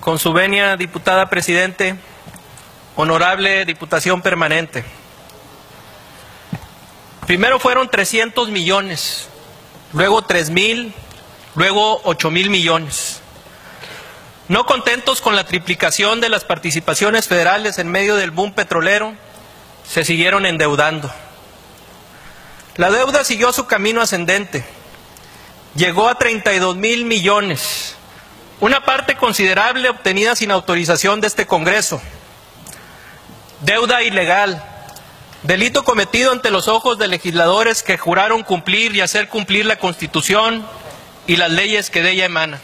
Con su venia, diputada presidente, honorable diputación permanente. Primero fueron 300 millones, luego 3,000, luego 8,000 millones. No contentos con la triplicación de las participaciones federales en medio del boom petrolero, se siguieron endeudando. La deuda siguió su camino ascendente. Llegó a 32,000 millones, una parte considerable obtenida sin autorización de este Congreso. Deuda ilegal, delito cometido ante los ojos de legisladores que juraron cumplir y hacer cumplir la Constitución y las leyes que de ella emanan.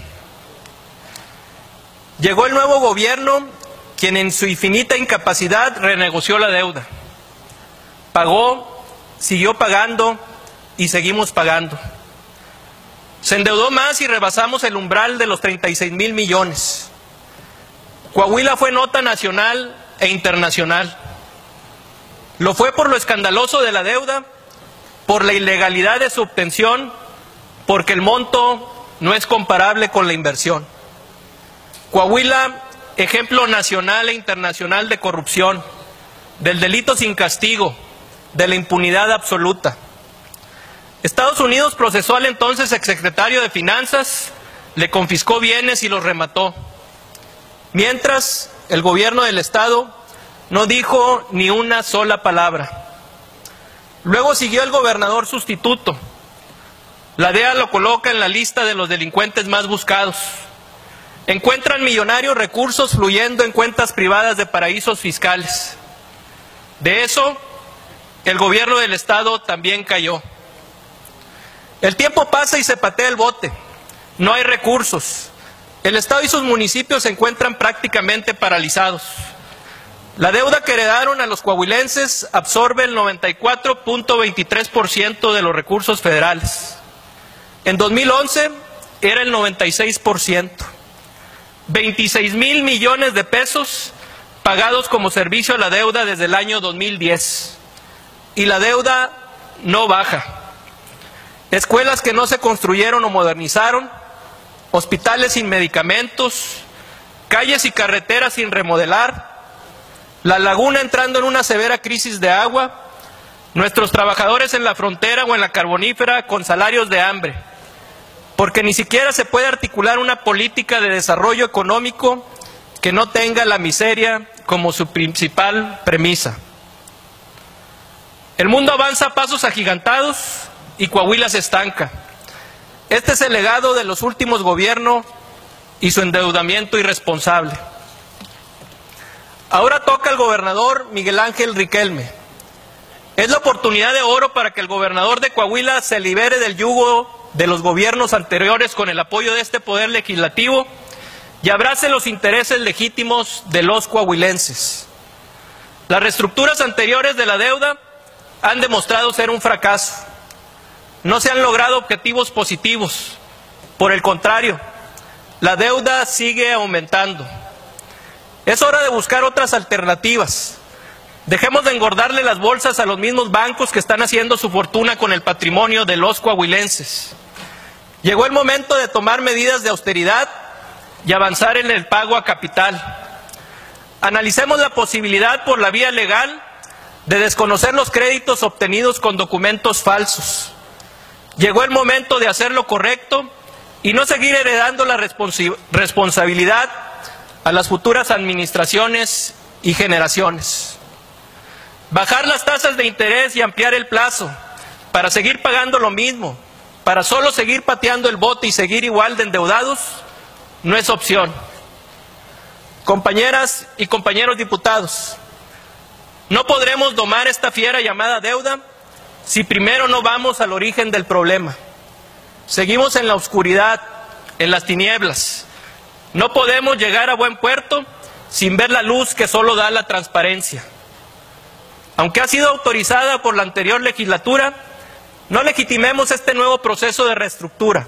Llegó el nuevo gobierno, quien en su infinita incapacidad renegoció la deuda. Pagó, siguió pagando y seguimos pagando. Se endeudó más y rebasamos el umbral de los 36,000 millones. Coahuila fue nota nacional e internacional. Lo fue por lo escandaloso de la deuda, por la ilegalidad de su obtención, porque el monto no es comparable con la inversión. Coahuila, ejemplo nacional e internacional de corrupción, del delito sin castigo, de la impunidad absoluta. Estados Unidos procesó al entonces exsecretario de Finanzas, le confiscó bienes y los remató. Mientras, el gobierno del Estado no dijo ni una sola palabra. Luego siguió el gobernador sustituto. La DEA lo coloca en la lista de los delincuentes más buscados. Encuentran millonarios recursos fluyendo en cuentas privadas de paraísos fiscales. De eso, el gobierno del Estado también cayó. El tiempo pasa y se patea el bote. No hay recursos. El Estado y sus municipios se encuentran prácticamente paralizados. La deuda que heredaron a los coahuilenses absorbe el 94.23% de los recursos federales. En 2011 era el 96%. 26,000 millones de pesos pagados como servicio a la deuda desde el año 2010. Y la deuda no baja. Escuelas que no se construyeron o modernizaron, hospitales sin medicamentos, calles y carreteras sin remodelar, la laguna entrando en una severa crisis de agua, nuestros trabajadores en la frontera o en la carbonífera con salarios de hambre, porque ni siquiera se puede articular una política de desarrollo económico que no tenga la miseria como su principal premisa. El mundo avanza a pasos agigantados y Coahuila se estanca. Este es el legado de los últimos gobiernos y su endeudamiento irresponsable. Ahora toca al gobernador Miguel Ángel Riquelme. Es la oportunidad de oro para que el gobernador de Coahuila se libere del yugo de los gobiernos anteriores con el apoyo de este poder legislativo y abrace los intereses legítimos de los coahuilenses. Las reestructuras anteriores de la deuda han demostrado ser un fracaso. No se han logrado objetivos positivos. Por el contrario, la deuda sigue aumentando. Es hora de buscar otras alternativas. Dejemos de engordarle las bolsas a los mismos bancos que están haciendo su fortuna con el patrimonio de los coahuilenses. Llegó el momento de tomar medidas de austeridad y avanzar en el pago a capital. Analicemos la posibilidad por la vía legal de desconocer los créditos obtenidos con documentos falsos. Llegó el momento de hacer lo correcto y no seguir heredando la responsabilidad a las futuras administraciones y generaciones. Bajar las tasas de interés y ampliar el plazo para seguir pagando lo mismo, para solo seguir pateando el bote y seguir igual de endeudados, no es opción. Compañeras y compañeros diputados, no podremos domar esta fiera llamada deuda si primero no vamos al origen del problema. Seguimos en la oscuridad, en las tinieblas. No podemos llegar a buen puerto sin ver la luz que solo da la transparencia. Aunque ha sido autorizada por la anterior legislatura, no legitimemos este nuevo proceso de reestructura.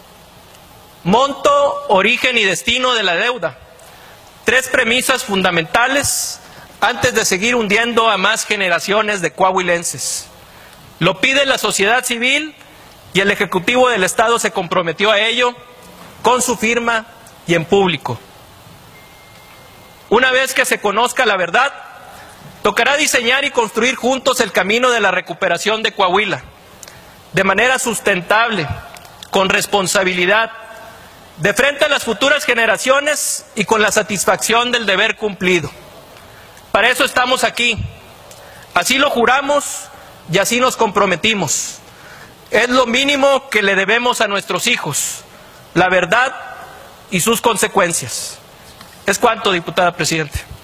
Monto, origen y destino de la deuda. 3 premisas fundamentales antes de seguir hundiendo a más generaciones de coahuilenses. Lo pide la sociedad civil y el Ejecutivo del Estado se comprometió a ello con su firma y en público. Una vez que se conozca la verdad, tocará diseñar y construir juntos el camino de la recuperación de Coahuila, de manera sustentable, con responsabilidad, de frente a las futuras generaciones y con la satisfacción del deber cumplido. Para eso estamos aquí. Así lo juramos y así nos comprometimos. Es lo mínimo que le debemos a nuestros hijos, la verdad y sus consecuencias. Es cuanto, diputada presidente.